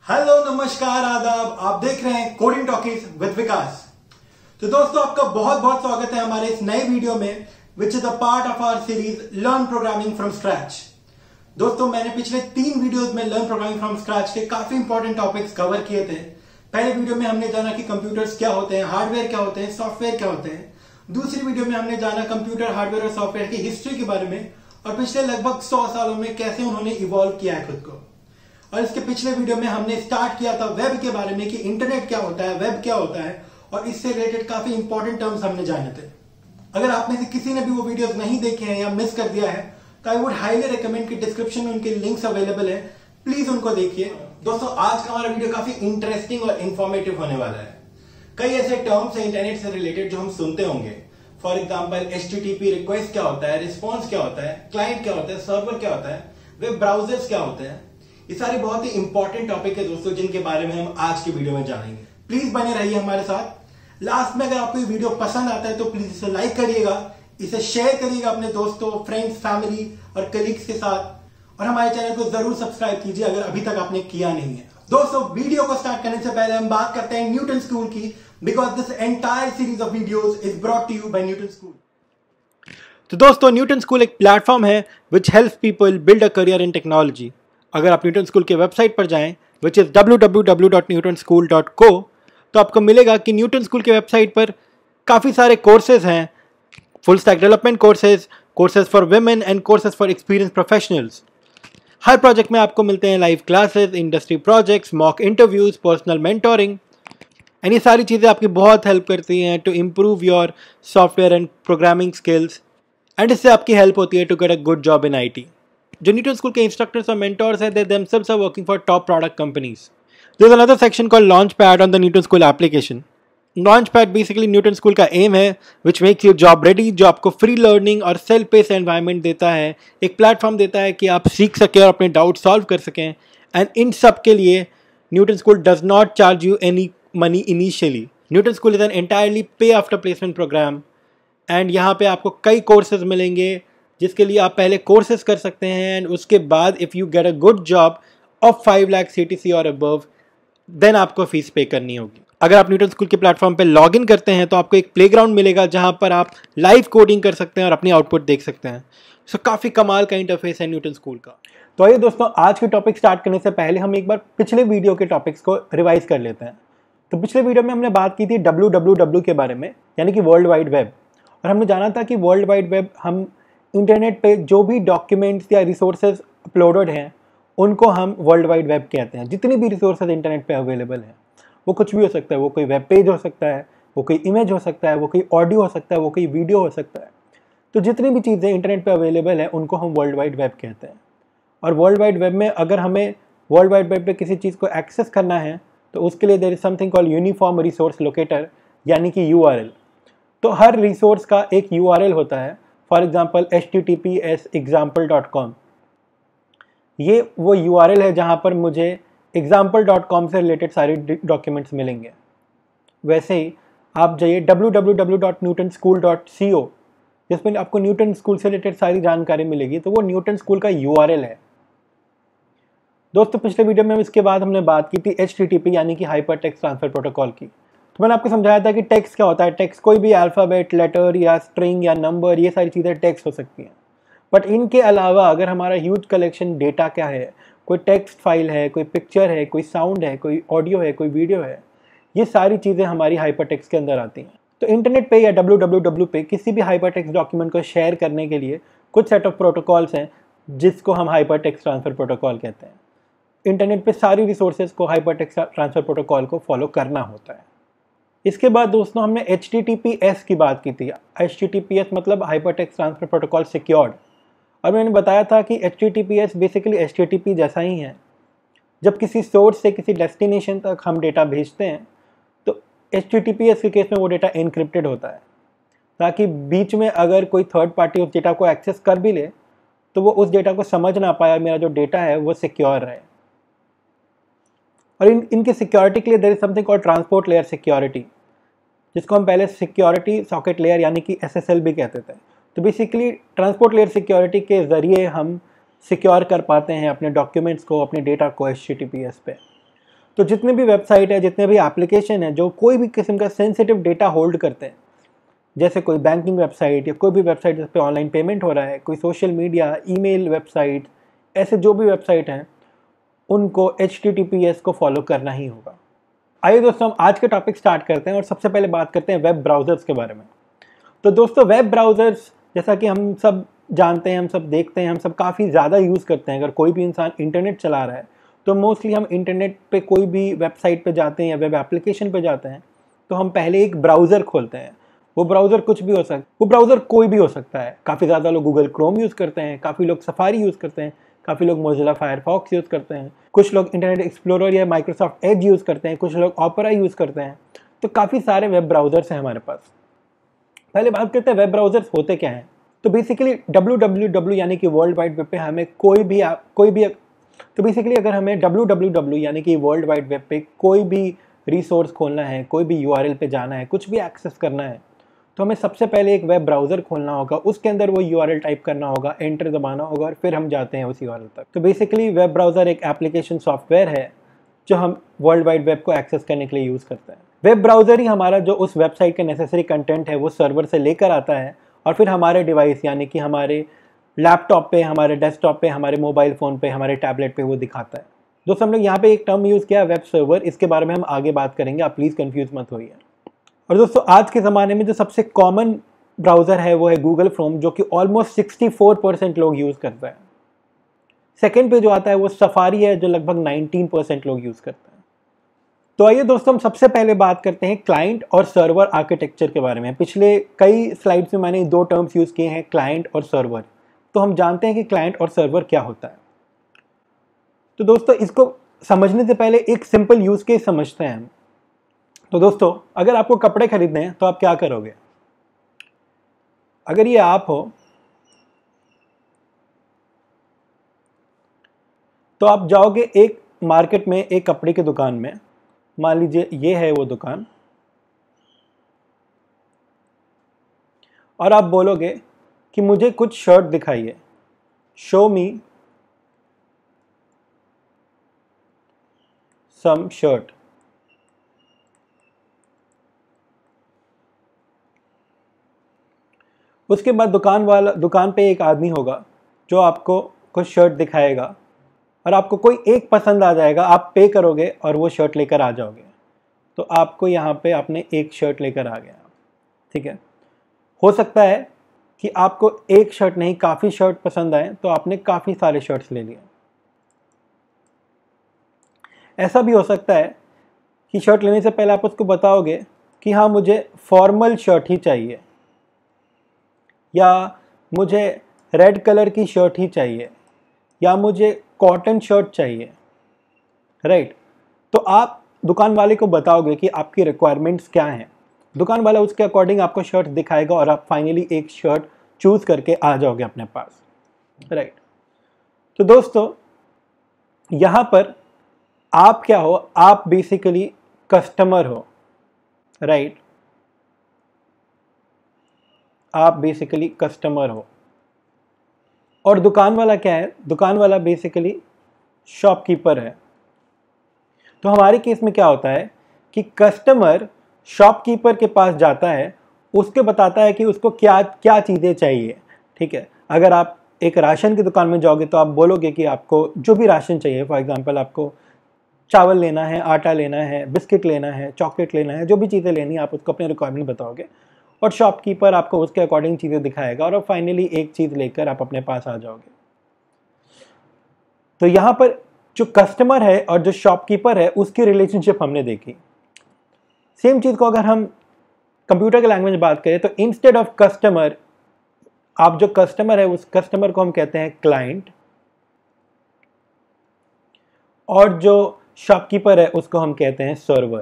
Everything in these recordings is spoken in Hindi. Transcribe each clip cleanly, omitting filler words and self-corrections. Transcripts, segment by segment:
हेलो नमस्कार आदाब, आप देख रहे हैं कोडिंग टॉकीज विद विकास। तो दोस्तों, आपका बहुत बहुत स्वागत है हमारे इस नए वीडियो में which is a part of our series learn programming from scratch. दोस्तों, मैंने पिछले 3 वीडियोस में लर्न प्रोग्रामिंग फ्रॉम स्क्रैच के काफी इंपॉर्टेंट टॉपिक्स कवर किए थे। पहले वीडियो में हमने जाना कि कंप्यूटर्स क्या होते हैं, हार्डवेयर क्या होते हैं, सॉफ्टवेयर क्या होते हैं। दूसरी वीडियो में हमने जाना कंप्यूटर, हार्डवेयर और सॉफ्टवेयर की हिस्ट्री के बारे में और पिछले लगभग 100 सालों में कैसे उन्होंने इवॉल्व किया है खुद को। और इसके पिछले वीडियो में हमने स्टार्ट किया था वेब के बारे में कि इंटरनेट क्या होता है, वेब क्या होता है, और इससे रिलेटेड काफी इंपॉर्टेंट टर्म्स हमने जाने थे। अगर आप में से किसी ने भी वो वीडियोस नहीं देखे हैं या मिस कर दिया है तो आई वुड हाईली रिकमेंड कि डिस्क्रिप्शन में उनके लिंक्स अवेलेबल है, प्लीज उनको देखिए। दोस्तों, आज का हमारा वीडियो काफी इंटरेस्टिंग और इंफॉर्मेटिव होने वाला है। कई ऐसे टर्म्स है इंटरनेट से रिलेटेड जो हम सुनते होंगे। फॉर एग्जाम्पल HTTP रिक्वेस्ट क्या होता है, रिस्पॉन्स क्या होता है, क्लाइंट क्या होता है, सर्वर क्या होता है, वेब ब्राउजर्स क्या होते हैं। ये सारे बहुत ही इंपॉर्टेंट टॉपिक है दोस्तों, जिनके बारे में हम आज की वीडियो में जानेंगे। प्लीज बने रहिए हमारे साथ। लास्ट में अगर आपको ये वीडियो पसंद आता है तो प्लीज इसे लाइक करिएगा, इसे शेयर करिएगा अपने दोस्तों, फ्रेंड्स, फैमिली और कलीग्स के साथ, और हमारे चैनल को जरूर सब्सक्राइब कीजिए अगर अभी तक आपने किया नहीं है। दोस्तों, वीडियो को स्टार्ट करने से पहले हम बात करते हैं न्यूटन स्कूल की, because this entire series of videos is brought to you by Newton school. तो दोस्तों, न्यूटन स्कूल एक प्लेटफॉर्म है which helps people build a career in technology. अगर आप न्यूटन स्कूल के वेबसाइट पर जाएं विच इज़ www.newtonschool.co, तो आपको मिलेगा कि न्यूटन स्कूल के वेबसाइट पर काफ़ी सारे कोर्सेज हैं, full stack development courses, courses for women and courses for experience professionals. हर प्रोजेक्ट में आपको मिलते हैं live classes, industry projects, mock interviews, personal mentoring, and ये सारी चीज़ें आपकी बहुत हेल्प करती हैं to improve your software and programming skills, and इससे आपकी हेल्प होती है to get a good job in IT। जो न्यूटन स्कूल के इंस्ट्रक्टर्स और मेंटोर्स हैं, they themselves are working for top product companies. There's another section called Launchpad on the Newton School application. Launchpad basically Newton school का एम है which makes you job ready, जो आपको फ्री लर्निंग और सेल्फ पेस एनवायरनमेंट देता है, एक प्लेटफॉर्म देता है कि आप सीख सकें और अपने डाउट सॉल्व कर सकें। एंड इन सब के लिए Newton school does not charge you any money initially. Newton school is an entirely pay after placement program, and यहाँ पे आपको कई कोर्सेज मिलेंगे जिसके लिए आप पहले कोर्सेज कर सकते हैं, एंड उसके बाद if you get a good job of 5 lakh CTC और अबव, देन आपको फीस पे करनी होगी। अगर आप न्यूटन स्कूल के प्लेटफॉर्म पे लॉग इन करते हैं तो आपको एक प्लेग्राउंड मिलेगा जहां पर आप लाइव कोडिंग कर सकते हैं और अपनी आउटपुट देख सकते हैं। सो काफ़ी कमाल का इंटरफेस है न्यूटन स्कूल का। तो आइए दोस्तों, आज के टॉपिक स्टार्ट करने से पहले हम एक बार पिछले वीडियो के टॉपिक्स को रिवाइज कर लेते हैं। तो पिछले वीडियो में हमने बात की थी WWW के बारे में, यानी कि वर्ल्ड वाइड वेब, और हमने जाना था कि वर्ल्ड वाइड वेब हम इंटरनेट पे जो भी डॉक्यूमेंट्स या रिसोर्सेज अपलोडेड हैं उनको हम वर्ल्ड वाइड वेब कहते हैं। जितनी भी रिसोर्सेज इंटरनेट पे अवेलेबल हैं, वो कुछ भी हो सकता है, वो कोई वेब पेज हो सकता है, वो कोई इमेज हो सकता है, वो कोई ऑडियो हो सकता है, वो कोई वीडियो हो सकता है। तो जितनी भी चीज़ें इंटरनेट पे अवेलेबल हैं उनको हम वर्ल्ड वाइड वेब कहते हैं। और वर्ल्ड वाइड वेब में अगर हमें वर्ल्ड वाइड वेब पे किसी चीज़ को एक्सेस करना है तो उसके लिए there is something called uniform resource locator, यानी कि URL। तो हर रिसोर्स का एक URL होता है। फॉर एग्जाम्पल HTTPS example.com, ये वो URL है जहाँ पर मुझे example.com से रिलेटेड सारे डॉक्यूमेंट्स मिलेंगे। वैसे ही आप जाइए www.newtonschool.co, जिसमें आपको न्यूटन स्कूल से रिलेटेड सारी जानकारी मिलेगी, तो वो न्यूटन स्कूल का URL है। दोस्तों, पिछले वीडियो में इसके बाद हमने बात की थी HTTP यानी कि हाइपर टेक्स्ट ट्रांसफर प्रोटोकॉल की। तो मैंने आपको समझाया था कि टेक्स्ट क्या होता है। टेक्स्ट कोई भी अल्फ़ाबेट, लेटर या स्ट्रिंग या नंबर, ये सारी चीज़ें टेक्स्ट हो सकती हैं। बट इनके अलावा अगर हमारा ह्यूज कलेक्शन डेटा क्या है, कोई टेक्स्ट फाइल है, कोई पिक्चर है, कोई साउंड है, कोई ऑडियो है, कोई वीडियो है, ये सारी चीज़ें हमारी हाइपर टेक्स्ट के अंदर आती हैं। तो इंटरनेट पे या WWW पे किसी भी हाइपर टेक्स्ट डॉक्यूमेंट को शेयर करने के लिए कुछ सेट ऑफ प्रोटोकॉल्स हैं जिसको हम हाइपर टेक्स्ट ट्रांसफ़र प्रोटोकॉल कहते हैं। इंटरनेट पे सारी रिसोर्सेज को हाइपर टेक्स्ट ट्रांसफ़र प्रोटोकॉल को फॉलो करना होता है। इसके बाद दोस्तों हमने HTTPS की बात की थी। HTTPS मतलब hyper text transfer protocol secured, और मैंने बताया था कि HTTPS बेसिकली HTTP जैसा ही है। जब किसी सोर्स से किसी डेस्टिनेशन तक हम डेटा भेजते हैं तो HTTPS के केस में वो डेटा एनक्रिप्टेड होता है, ताकि बीच में अगर कोई थर्ड पार्टी उस डेटा को एक्सेस कर भी ले तो वो उस डेटा को समझ ना पाए, मेरा जो डेटा है वो सिक्योर रहे। और इनकी सिक्योरिटी के लिए there is something called transport layer security, जिसको हम पहले सिक्योरिटी सॉकेट लेयर यानी कि SSL भी कहते थे। तो बेसिकली ट्रांसपोर्ट लेयर सिक्योरिटी के ज़रिए हम सिक्योर कर पाते हैं अपने डॉक्यूमेंट्स को, अपने डेटा को HTTPS पे। तो जितने भी वेबसाइट है, जितने भी एप्लीकेशन है जो कोई भी किस्म का सेंसिटिव डेटा होल्ड करते हैं, जैसे कोई बैंकिंग वेबसाइट या कोई भी वेबसाइट जिस पे ऑनलाइन पेमेंट हो रहा है, कोई सोशल मीडिया, ईमेल वेबसाइट, ऐसे जो भी वेबसाइट हैं उनको HTTPS को फॉलो करना ही होगा। आइए दोस्तों, हम आज के टॉपिक स्टार्ट करते हैं और सबसे पहले बात करते हैं वेब ब्राउज़र्स के बारे में। तो दोस्तों, वेब ब्राउज़र्स जैसा कि हम सब जानते हैं, हम सब देखते हैं, हम सब काफ़ी ज़्यादा यूज़ करते हैं। अगर कोई भी इंसान इंटरनेट चला रहा है तो मोस्टली हम इंटरनेट पे कोई भी वेबसाइट पे जाते हैं या वेब एप्लीकेशन पे जाते हैं तो हम पहले एक ब्राउज़र खोलते हैं। वो ब्राउज़र कुछ भी हो सकता है, वो ब्राउज़र कोई भी हो सकता है। काफ़ी ज़्यादा लोग गूगल क्रोम यूज़ करते हैं, काफ़ी लोग सफारी यूज़ करते हैं, काफ़ी लोग मोज़िला फायरफॉक्स यूज़ करते हैं, कुछ लोग इंटरनेट एक्सप्लोरर या माइक्रोसॉफ्ट एज यूज़ करते हैं, कुछ लोग ओपेरा यूज़ करते हैं। तो काफ़ी सारे वेब ब्राउज़र्स हैं हमारे पास। पहले बात करते हैं वेब ब्राउज़र्स होते क्या हैं। तो बेसिकली www यानी कि वर्ल्ड वाइड वेब पे हमें तो बेसिकली अगर हमें www यानी कि वर्ल्ड वाइड वेब पे कोई भी रिसोर्स खोलना है, कोई भी URL पे जाना है, कुछ भी एक्सेस करना है, तो हमें सबसे पहले एक वेब ब्राउज़र खोलना होगा, उसके अंदर वो URL टाइप करना होगा, एंटर दबाना होगा और फिर हम जाते हैं उस URL तक। तो बेसिकली वेब ब्राउज़र एक एप्लीकेशन सॉफ्टवेयर है जो हम वर्ल्ड वाइड वेब को एक्सेस करने के लिए यूज़ करते हैं। वेब ब्राउज़र ही हमारा जो उस वेबसाइट के नेसेसरी कंटेंट है वो सर्वर से लेकर आता है और फिर हमारे डिवाइस यानी कि हमारे लैपटॉप पे, हमारे डेस्कटॉप पे, हमारे मोबाइल फ़ोन पे, हमारे टैबलेट पे वो दिखाता है। दोस्तों, हम लोग यहाँ पे एक टर्म यूज़ किया वेब सर्वर, इसके बारे में हम आगे बात करेंगे, आप प्लीज़ कंफ्यूज मत होइए। और दोस्तों, आज के ज़माने में जो सबसे कॉमन ब्राउज़र है वो है गूगल क्रोम, जो कि ऑलमोस्ट 64% लोग यूज़ करते हैं। सेकेंड पे जो आता है वो सफारी है, जो लगभग 19% लोग यूज़ करते हैं। तो आइए दोस्तों, हम सबसे पहले बात करते हैं क्लाइंट और सर्वर आर्किटेक्चर के बारे में। पिछले कई स्लाइड्स में मैंने दो टर्म्स यूज़ किए हैं, क्लाइंट और सर्वर। तो हम जानते हैं कि क्लाइंट और सर्वर क्या होता है। तो दोस्तों, इसको समझने से पहले एक सिंपल यूज़ केस समझते हैं हम। तो दोस्तों, अगर आपको कपड़े खरीदने हैं तो आप क्या करोगे? अगर ये आप हो तो आप जाओगे एक मार्केट में, एक कपड़े की दुकान में, मान लीजिए ये है वो दुकान, और आप बोलोगे कि मुझे कुछ शर्ट दिखाइए, शो मी सम शर्ट। उसके बाद दुकान पे एक आदमी होगा जो आपको कुछ शर्ट दिखाएगा और आपको कोई एक पसंद आ जाएगा, आप पे करोगे और वो शर्ट लेकर आ जाओगे। तो आपको यहाँ पे आपने एक शर्ट लेकर आ गया, ठीक है। हो सकता है कि आपको एक शर्ट नहीं, काफ़ी शर्ट पसंद आए तो आपने काफ़ी सारे शर्ट्स ले लिए। ऐसा भी हो सकता है कि शर्ट लेने से पहले आप उसको बताओगे कि हाँ, मुझे फॉर्मल शर्ट ही चाहिए, या मुझे रेड कलर की शर्ट ही चाहिए, या मुझे कॉटन शर्ट चाहिए, राइट। तो आप दुकान वाले को बताओगे कि आपकी रिक्वायरमेंट्स क्या हैं। दुकान वाला उसके अकॉर्डिंग आपको शर्ट दिखाएगा और आप फाइनली एक शर्ट चूज़ करके आ जाओगे अपने पास, राइट। तो दोस्तों, यहाँ पर आप क्या हो? आप बेसिकली कस्टमर हो, राइट। आप बेसिकली कस्टमर हो और दुकान वाला क्या है? दुकान वाला बेसिकली शॉपकीपर है। तो हमारे केस में क्या होता है कि कस्टमर शॉपकीपर के पास जाता है, उसके बताता है कि उसको क्या क्या चीज़ें चाहिए, ठीक है। अगर आप एक राशन की दुकान में जाओगे तो आप बोलोगे कि आपको जो भी राशन चाहिए, फॉर एग्जांपल आपको चावल लेना है, आटा लेना है, बिस्किट लेना है, चॉकलेट लेना है, जो भी चीज़ें लेनी है आप उसको अपने रिक्वायरमेंट बताओगे और शॉपकीपर आपको उसके अकॉर्डिंग चीज़ें दिखाएगा और फाइनली एक चीज़ लेकर आप अपने पास आ जाओगे। तो यहाँ पर जो कस्टमर है और जो शॉपकीपर है उसकी रिलेशनशिप हमने देखी। सेम चीज़ को अगर हम कंप्यूटर के लैंग्वेज में बात करें तो इंस्टेड ऑफ कस्टमर, आप जो कस्टमर है उस कस्टमर को हम कहते हैं क्लाइंट, और जो शॉपकीपर है उसको हम कहते हैं सर्वर।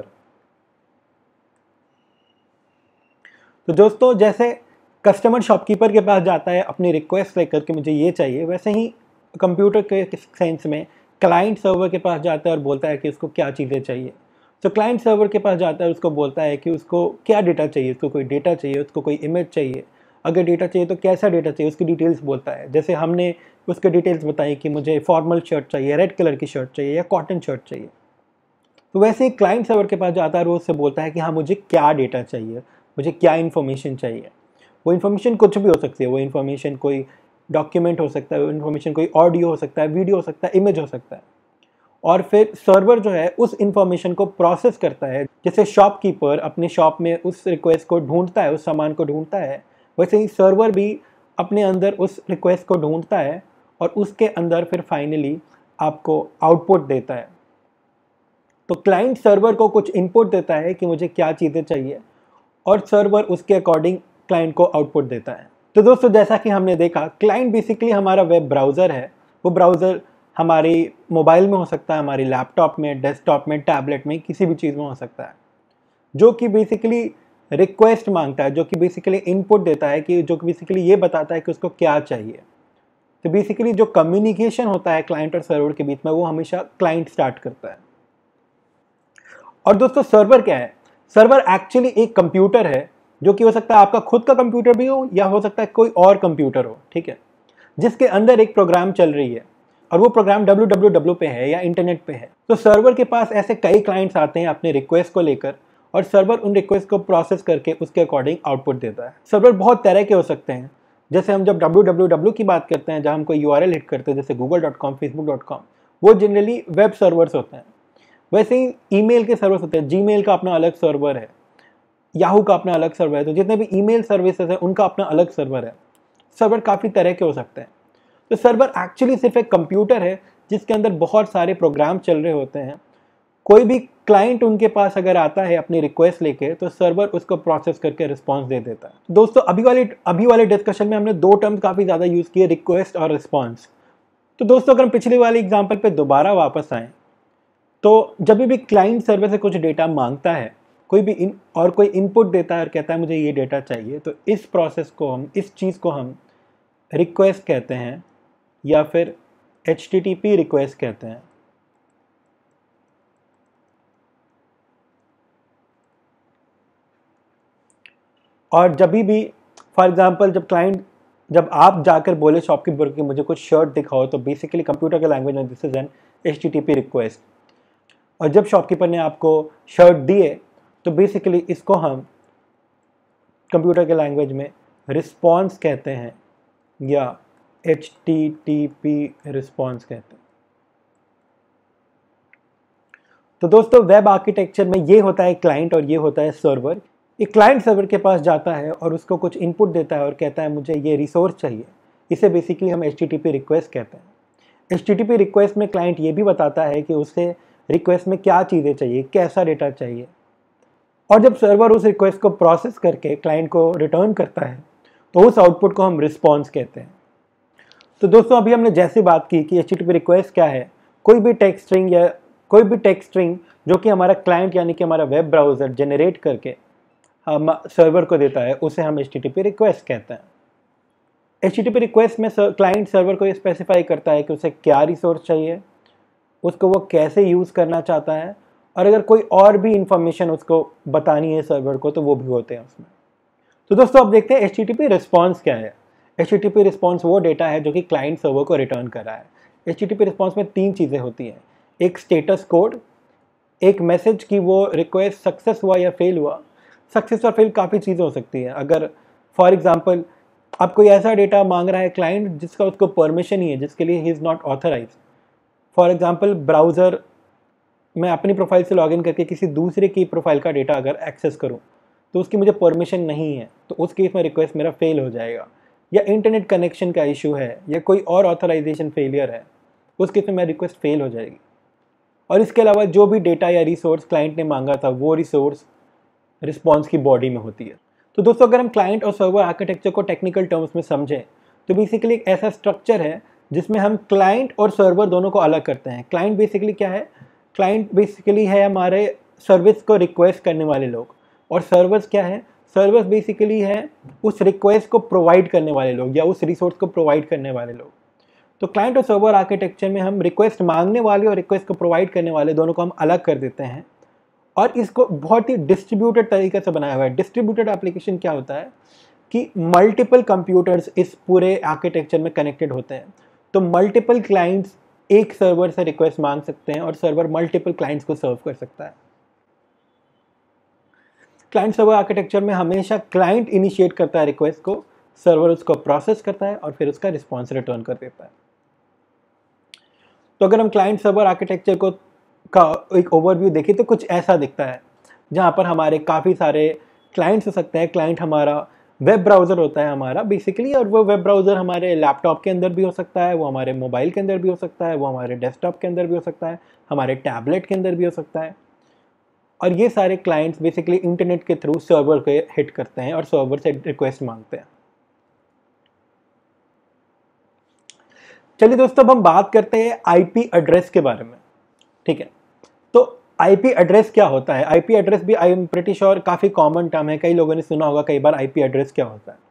तो दोस्तों, जैसे कस्टमर शॉपकीपर के पास जाता है अपनी रिक्वेस्ट लेकर के मुझे ये चाहिए, वैसे ही कंप्यूटर के सेंस में क्लाइंट सर्वर के पास जाता है और बोलता है कि उसको क्या चीज़ें चाहिए। तो क्लाइंट सर्वर के पास जाता है, उसको बोलता है कि उसको क्या डेटा चाहिए, उसको कोई डेटा चाहिए, उसको कोई इमेज चाहिए, अगर डेटा चाहिए तो कैसा डेटा चाहिए, उसकी डिटेल्स बोलता है। जैसे हमने उसके डिटेल्स बताई कि मुझे फॉर्मल शर्ट चाहिए, रेड कलर की शर्ट चाहिए या कॉटन शर्ट चाहिए। तो वैसे ही क्लाइंट सर्वर के पास जाता है और वो उससे बोलता है कि हाँ मुझे क्या डेटा चाहिए, मुझे क्या इन्फॉर्मेशन चाहिए। वो इन्फॉर्मेशन कुछ भी हो सकती है, वो इन्फॉर्मेशन कोई डॉक्यूमेंट हो सकता है, वो इन्फॉर्मेशन कोई ऑडियो हो सकता है, वीडियो हो सकता है, इमेज हो सकता है। और फिर सर्वर जो है उस इन्फॉर्मेशन को प्रोसेस करता है। जैसे शॉपकीपर अपने शॉप में उस रिक्वेस्ट को ढूंढता है, उस सामान को ढूंढता है, वैसे ही सर्वर भी अपने अंदर उस रिक्वेस्ट को ढूंढता है और उसके अंदर फिर फाइनली आपको आउटपुट देता है। तो क्लाइंट सर्वर को कुछ इनपुट देता है कि मुझे क्या चीज़ें चाहिए और सर्वर उसके अकॉर्डिंग क्लाइंट को आउटपुट देता है। तो दोस्तों जैसा कि हमने देखा, क्लाइंट बेसिकली हमारा वेब ब्राउज़र है। वो ब्राउज़र हमारी मोबाइल में हो सकता है, हमारी लैपटॉप में, डेस्कटॉप में, टैबलेट में, किसी भी चीज़ में हो सकता है, जो कि बेसिकली रिक्वेस्ट मांगता है, जो कि बेसिकली इनपुट देता है, कि जो कि बेसिकली ये बताता है कि उसको क्या चाहिए। तो बेसिकली जो कम्युनिकेशन होता है क्लाइंट और सर्वर के बीच में, वो हमेशा क्लाइंट स्टार्ट करता है। और दोस्तों सर्वर क्या है? सर्वर एक्चुअली एक कंप्यूटर है, जो कि हो सकता है आपका खुद का कंप्यूटर भी हो या हो सकता है कोई और कंप्यूटर हो, ठीक है, जिसके अंदर एक प्रोग्राम चल रही है और वो प्रोग्राम www पे है या इंटरनेट पे है। तो सर्वर के पास ऐसे कई क्लाइंट्स आते हैं अपने रिक्वेस्ट को लेकर और सर्वर उन रिक्वेस्ट को प्रोसेस करके उसके अकॉर्डिंग आउटपुट देता है। सर्वर बहुत तरह के हो सकते हैं। जैसे हम जब www की बात करते हैं, जहाँ हम कोई URL हिट करते हैं, जैसे google.com, facebook.com, वो जनरली वेब सर्वर्स होते हैं। वैसे ही ईमेल के सर्वर्स होते हैं। जीमेल का अपना अलग सर्वर है, याहू का अपना अलग सर्वर है। तो जितने भी ईमेल सर्विसेज हैं उनका अपना अलग सर्वर है। सर्वर काफ़ी तरह के हो सकते हैं। तो सर्वर एक्चुअली सिर्फ एक कंप्यूटर है जिसके अंदर बहुत सारे प्रोग्राम चल रहे होते हैं। कोई भी क्लाइंट उनके पास अगर आता है अपनी रिक्वेस्ट लेके, तो सर्वर उसको प्रोसेस करके रिस्पॉन्स दे देता है। दोस्तों अभी वाले डिस्कशन में हमने दो टर्म्स काफ़ी ज़्यादा यूज़ किए, रिक्वेस्ट और रिस्पॉन्स। तो दोस्तों अगर हम पिछले वाले एग्जाम्पल पे दोबारा वापस आएँ, तो जब भी क्लाइंट सर्वर से कुछ डेटा मांगता है, कोई इनपुट देता है और कहता है मुझे ये डेटा चाहिए, तो इस प्रोसेस को हम, इस चीज़ को हम रिक्वेस्ट कहते हैं या फिर HTTP रिक्वेस्ट कहते हैं। और जब भी फॉर एग्जांपल जब आप जाकर बोले शॉपकीपर कि मुझे कुछ शर्ट दिखाओ, तो बेसिकली कंप्यूटर के लैंग्वेज में this is an HTTP request. और जब शॉपकीपर ने आपको शर्ट दिए, तो बेसिकली इसको हम कंप्यूटर के लैंग्वेज में रिस्पॉन्स कहते हैं या HTTP रिस्पॉन्स कहते हैं। तो दोस्तों वेब आर्किटेक्चर में ये होता है क्लाइंट और ये होता है सर्वर। एक क्लाइंट सर्वर के पास जाता है और उसको कुछ इनपुट देता है और कहता है मुझे ये रिसोर्स चाहिए। इसे बेसिकली हम HTTP रिक्वेस्ट कहते हैं। HTTP रिक्वेस्ट में क्लाइंट ये भी बताता है कि उसे रिक्वेस्ट में क्या चीज़ें चाहिए, कैसा डेटा चाहिए। और जब सर्वर उस रिक्वेस्ट को प्रोसेस करके क्लाइंट को रिटर्न करता है, तो उस आउटपुट को हम रिस्पॉन्स कहते हैं। तो दोस्तों अभी हमने जैसे बात की कि HTTP रिक्वेस्ट क्या है, कोई भी टेक्स्ट स्ट्रिंग जो कि हमारा क्लाइंट यानी कि हमारा वेब ब्राउज़र जनरेट करके हम सर्वर को देता है, उसे हम HTTP रिक्वेस्ट कहते हैं। HTTP रिक्वेस्ट में क्लाइंट सर्वर को ये स्पेसिफाई करता है कि उसे क्या रिसोर्स चाहिए, उसको वो कैसे यूज़ करना चाहता है, और अगर कोई और भी इंफॉर्मेशन उसको बतानी है सर्वर को, तो वो भी होते हैं उसमें। तो दोस्तों अब देखते हैं HTTP रिस्पॉन्स क्या है। HTTP रिस्पॉन्स वो डेटा है जो कि क्लाइंट सर्वर को रिटर्न कर रहा है। HTTP रिस्पॉन्स में तीन चीज़ें होती हैं, एक स्टेटस कोड, एक मैसेज कि वो रिक्वेस्ट सक्सेस हुआ या फेल हुआ। सक्सेस और फेल काफ़ी चीज़ें हो सकती हैं। अगर फॉर एग्जांपल आप कोई ऐसा डेटा मांग रहा है क्लाइंट जिसका उसको परमिशन ही है, जिसके लिए he is not authorise. For example browser मैं अपनी प्रोफाइल से लॉगिन करके किसी दूसरे की प्रोफाइल का डेटा अगर एक्सेस करूं, तो उसकी मुझे परमिशन नहीं है, तो उस केस में रिक्वेस्ट मेरा फेल हो जाएगा। या इंटरनेट कनेक्शन का इशू है या कोई और ऑथराइजेशन फेलियर है, उस केस में मेरी रिक्वेस्ट फेल हो जाएगी। और इसके अलावा जो भी डेटा या रिसोर्स क्लाइंट ने मांगा था, वो रिसोर्स रिस्पॉन्स की बॉडी में होती है। तो दोस्तों अगर हम क्लाइंट और सर्वर आर्किटेक्चर को टेक्निकल टर्म्स में समझें, तो बेसिकली एक ऐसा स्ट्रक्चर है जिसमें हम क्लाइंट और सर्वर दोनों को अलग करते हैं। क्लाइंट बेसिकली क्या है? क्लाइंट बेसिकली है हमारे सर्विस को रिक्वेस्ट करने वाले लोग, और सर्वर्स क्या है? सर्वर्स बेसिकली है उस रिक्वेस्ट को प्रोवाइड करने वाले लोग या उस रिसोर्स को प्रोवाइड करने वाले लोग। तो क्लाइंट और सर्वर आर्किटेक्चर में हम रिक्वेस्ट मांगने वाले और रिक्वेस्ट को प्रोवाइड करने वाले दोनों को हम अलग कर देते हैं, और इसको बहुत ही डिस्ट्रीब्यूटेड तरीके से बनाया हुआ है। डिस्ट्रीब्यूटेड एप्लीकेशन क्या होता है कि मल्टीपल कंप्यूटर्स इस पूरे आर्किटेक्चर में कनेक्टेड होते हैं। तो मल्टीपल क्लाइंट्स एक सर्वर से रिक्वेस्ट मांग सकते हैं और सर्वर मल्टीपल क्लाइंट्स को सर्व कर सकता है। क्लाइंट सर्वर आर्किटेक्चर में हमेशा क्लाइंट इनिशिएट करता है रिक्वेस्ट को, सर्वर उसको प्रोसेस करता है और फिर उसका रिस्पॉन्स रिटर्न कर देता है। तो अगर हम क्लाइंट सर्वर आर्किटेक्चर को का एक ओवरव्यू देखें तो कुछ ऐसा दिखता है, जहाँ पर हमारे काफ़ी सारे क्लाइंट्स हो सकते हैं। क्लाइंट हमारा वेब ब्राउज़र होता है हमारा बेसिकली, और वो वेब ब्राउज़र हमारे लैपटॉप के अंदर भी हो सकता है, वो हमारे मोबाइल के अंदर भी हो सकता है, वो हमारे डेस्कटॉप के अंदर भी हो सकता है, हमारे टैबलेट के अंदर भी हो सकता है। और ये सारे क्लाइंट्स बेसिकली इंटरनेट के थ्रू सर्वर को हिट करते हैं और सर्वर से रिक्वेस्ट मांगते हैं। चलिए दोस्तों, अब हम बात करते हैं आईपी एड्रेस के बारे में। ठीक है, तो आईपी एड्रेस क्या होता है? आईपी एड्रेस भी आई एम प्रीटी श्योर काफ़ी कॉमन टर्म है, कई लोगों ने सुना होगा कई बार आईपी एड्रेस क्या होता है।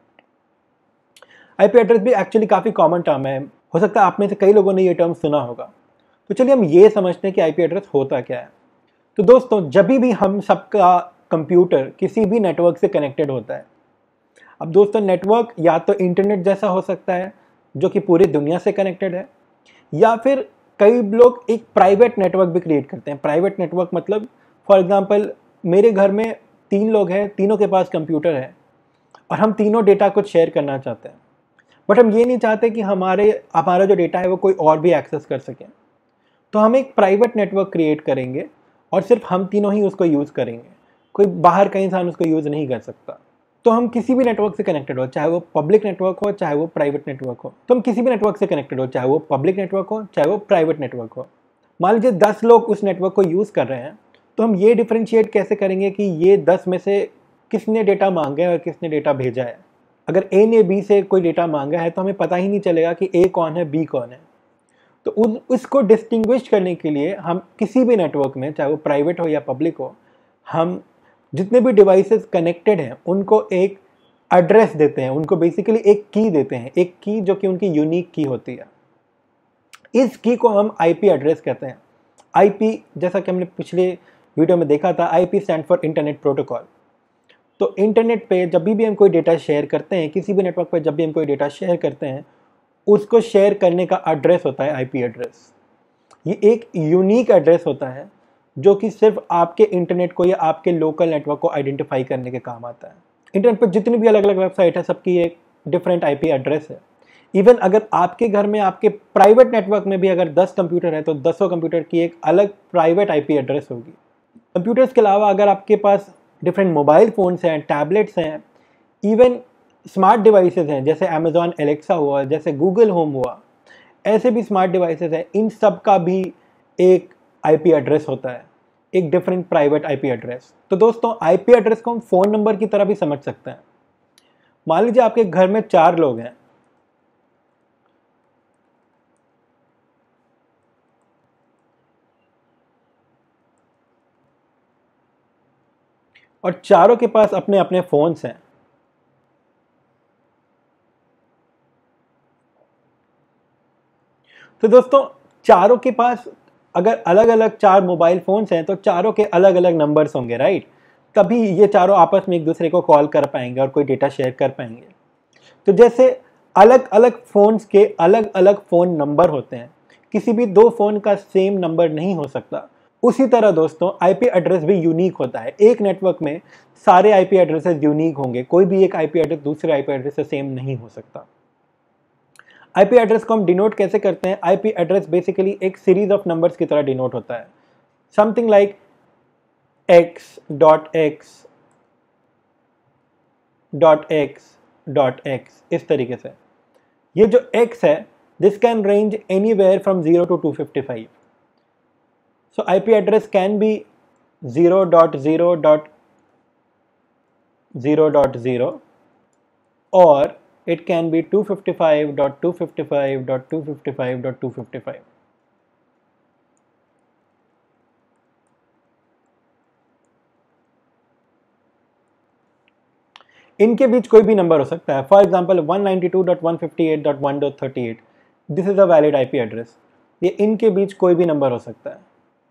आईपी एड्रेस भी एक्चुअली काफ़ी कॉमन टर्म है, हो सकता है आप में से कई लोगों ने ये टर्म सुना होगा। तो चलिए हम ये समझते हैं कि आईपी एड्रेस होता क्या है। तो दोस्तों, जब भी हम सबका कंप्यूटर किसी भी नेटवर्क से कनेक्टेड होता है, अब दोस्तों नेटवर्क या तो इंटरनेट जैसा हो सकता है जो कि पूरी दुनिया से कनेक्टेड है, या फिर कई लोग एक प्राइवेट नेटवर्क भी क्रिएट करते हैं। प्राइवेट नेटवर्क मतलब फॉर एग्जांपल मेरे घर में 3 लोग हैं, तीनों के पास कंप्यूटर है और हम तीनों डेटा कुछ शेयर करना चाहते हैं, बट हम ये नहीं चाहते कि हमारा जो डेटा है वो कोई और भी एक्सेस कर सके। तो हम एक प्राइवेट नेटवर्क क्रिएट करेंगे और सिर्फ हम तीनों ही उसको यूज़ करेंगे, कोई बाहर का इंसान उसको यूज़ नहीं कर सकता। तो हम किसी भी नेटवर्क से कनेक्टेड हो, चाहे वो पब्लिक नेटवर्क हो चाहे वो प्राइवेट नेटवर्क हो, तो हम किसी भी नेटवर्क से कनेक्टेड हो, चाहे वो पब्लिक नेटवर्क हो चाहे वो प्राइवेट नेटवर्क हो। मान लीजिए 10 लोग उस नेटवर्क को यूज़ कर रहे हैं, तो हम ये डिफरेंशिएट कैसे करेंगे कि ये 10 में से किसने डेटा मांगा है और किसने डेटा भेजा है। अगर ए ने बी से कोई डेटा मांगा है तो हमें पता ही नहीं चलेगा कि ए कौन है बी कौन है। तो उसको डिस्टिंग्विश करने के लिए हम किसी भी नेटवर्क में, चाहे वो प्राइवेट हो या पब्लिक हो, हम जितने भी डिवाइसेस कनेक्टेड हैं उनको एक एड्रेस देते हैं, उनको बेसिकली एक की देते हैं, एक की जो कि उनकी यूनिक की होती है। इस की को हम आईपी एड्रेस कहते हैं। आईपी, जैसा कि हमने पिछले वीडियो में देखा था, IP stand for internet protocol. तो इंटरनेट पे जब भी हम कोई डेटा शेयर करते हैं, किसी भी नेटवर्क पे जब भी हम कोई डेटा शेयर करते हैं, उसको शेयर करने का एड्रेस होता है आईपी एड्रेस। ये एक यूनिक एड्रेस होता है जो कि सिर्फ आपके इंटरनेट को या आपके लोकल नेटवर्क को आइडेंटिफाई करने के काम आता है। इंटरनेट पर जितनी भी अलग अलग वेबसाइट है, सबकी एक डिफरेंट आईपी एड्रेस है। इवन अगर आपके घर में, आपके प्राइवेट नेटवर्क में भी अगर 10 कंप्यूटर है तो 10 कंप्यूटर की एक अलग प्राइवेट आईपी एड्रेस होगी। कंप्यूटर्स के अलावा अगर आपके पास डिफरेंट मोबाइल फ़ोन्स हैं, टैबलेट्स हैं, इवन स्मार्ट डिवाइसेस हैं, जैसे अमेजॉन एलेक्सा हुआ, जैसे गूगल होम हुआ, ऐसे भी स्मार्ट डिवाइसेस हैं, इन सब का भी एक आईपी एड्रेस होता है, एक डिफरेंट प्राइवेट आईपी एड्रेस। तो दोस्तों, आईपी एड्रेस को हम फ़ोन नंबर की तरह भी समझ सकते हैं। मान लीजिए आपके घर में 4 लोग हैं और चारों के पास अपने अपने फ़ोन्स हैं। तो दोस्तों, चारों के पास अगर अलग अलग 4 मोबाइल फ़ोन्स हैं तो चारों के अलग अलग नंबर्स होंगे, राइट? तभी ये चारों आपस में एक दूसरे को कॉल कर पाएंगे और कोई डेटा शेयर कर पाएंगे। तो जैसे अलग अलग फ़ोन्स के अलग अलग फ़ोन नंबर होते हैं, किसी भी 2 फ़ोन का सेम नंबर नहीं हो सकता, उसी तरह दोस्तों आईपी एड्रेस भी यूनिक होता है। एक नेटवर्क में सारे आईपी एड्रेसेस यूनिक होंगे, कोई भी एक आईपी एड्रेस दूसरे आईपी एड्रेस से सेम नहीं हो सकता। आईपी एड्रेस को हम डिनोट कैसे करते हैं? आईपी एड्रेस बेसिकली एक सीरीज ऑफ नंबर्स की तरह डिनोट होता है, समथिंग लाइक x.x.x.x, इस तरीके से। ये जो x है, this can range anywhere from 0 to 255. So IP address can be 0.0.0.0 or it can be 255.255.255.255. इनके बीच कोई भी नंबर हो सकता है। For example 192.158.1.38, this is a valid IP address. ये इनके बीच कोई भी नंबर हो सकता है।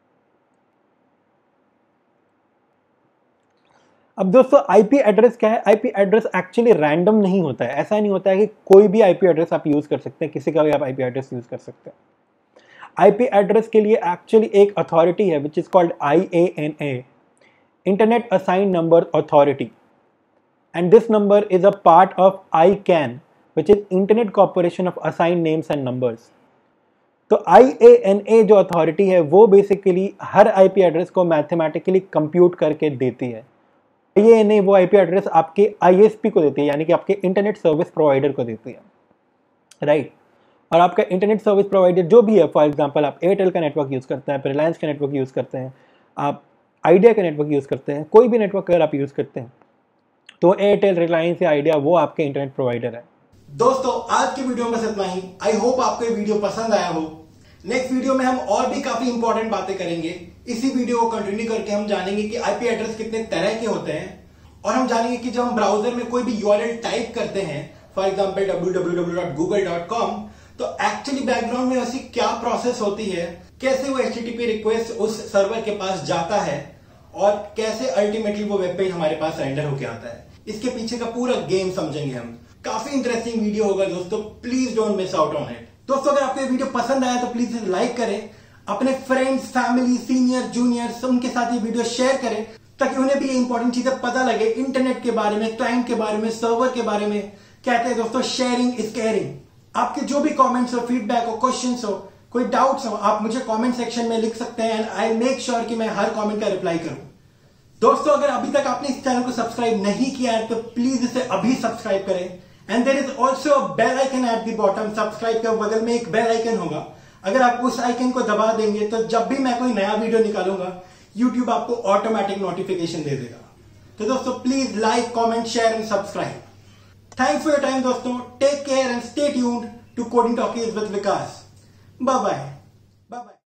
अब दोस्तों, आईपी एड्रेस क्या है? आईपी एड्रेस एक्चुअली रैंडम नहीं होता है। ऐसा नहीं होता है कि कोई भी आईपी एड्रेस आप यूज़ कर सकते हैं, किसी का भी आप आईपी एड्रेस यूज़ कर सकते हैं। आईपी एड्रेस के लिए एक्चुअली एक अथॉरिटी है which is called IANA, internet assign number authority, and this number is a part of ICANN which is internet corporation of assign names and numbers. तो IANA जो अथॉरिटी है वो बेसिकली हर आईपी एड्रेस को मैथमेटिकली कंप्यूट करके देती है। IANA वो आईपी एड्रेस आपके ISP को देती है, यानी कि आपके इंटरनेट सर्विस प्रोवाइडर को देती है, राइट। और आपका इंटरनेट सर्विस प्रोवाइडर जो भी है, फॉर एग्जांपल आप एयरटेल का नेटवर्क यूज़ करते हैं, रिलायंस का नेटवर्क यूज़ करते हैं, आप आइडिया का नेटवर्क यूज़ करते हैं, कोई भी नेटवर्क अगर आप यूज़ करते हैं तो एयरटेल, रिलायंस या आइडिया वो आपके इंटरनेट प्रोवाइडर है। दोस्तों आज की वीडियो में बस इतना ही। आई होप आपको ये वीडियो पसंद आया हो। नेक्स्ट वीडियो में हम और भी काफी इंपॉर्टेंट बातें करेंगे। इसी वीडियो को कंटिन्यू करके हम जानेंगे कि आईपी एड्रेस कितने तरह के होते हैं, और हम जानेंगे कि जब हम ब्राउजर में कोई भी URL टाइप करते हैं, फॉर एग्जाम्पल www.google.com, तो एक्चुअली बैकग्राउंड में ऐसी क्या प्रोसेस होती है, कैसे वो HTTP रिक्वेस्ट उस सर्वर के पास जाता है और कैसे अल्टीमेटली वो वेब पेज हमारे पास रेंडर होके आता है। इसके पीछे का पूरा गेम समझेंगे हम। काफी इंटरेस्टिंग वीडियो होगा दोस्तों, please don't miss out on it. दोस्तों अगर आपको ये वीडियो पसंद आया तो प्लीज लाइक करें, अपने फ्रेंड्स, फैमिली, सीनियर, जूनियर उनके साथ ये वीडियो शेयर करें ताकि उन्हें भी ये इंपॉर्टेंट चीजें पता लगे इंटरनेट के बारे में, क्लाइंट के बारे में, सर्वर के बारे में। कहते हैं दोस्तों शेयरिंग इज केयरिंग। आपके जो भी कमेंट्स हो, फीडबैक हो, क्वेश्चंस हो, कोई डाउट्स हो, आप मुझे कमेंट सेक्शन में लिख सकते हैं एंड आई मेक श्योर कि मैं हर कमेंट का रिप्लाई करूं। दोस्तों अगर अभी तक आपने इस चैनल को सब्सक्राइब नहीं किया है तो प्लीज इसे अभी सब्सक्राइब करें। And there is also a bell icon at the bottom. Subscribe के बगल में एक बेल आइकन होगा, अगर आप उस आइकन को दबा देंगे तो जब भी मैं कोई नया वीडियो निकालूंगा YouTube आपको ऑटोमेटिक नोटिफिकेशन दे देगा। तो दोस्तों please like, comment, share and subscribe. Thanks for your time दोस्तों। Take care and stay tuned to Coding Talkies with Vikas. Bye bye. Bye bye.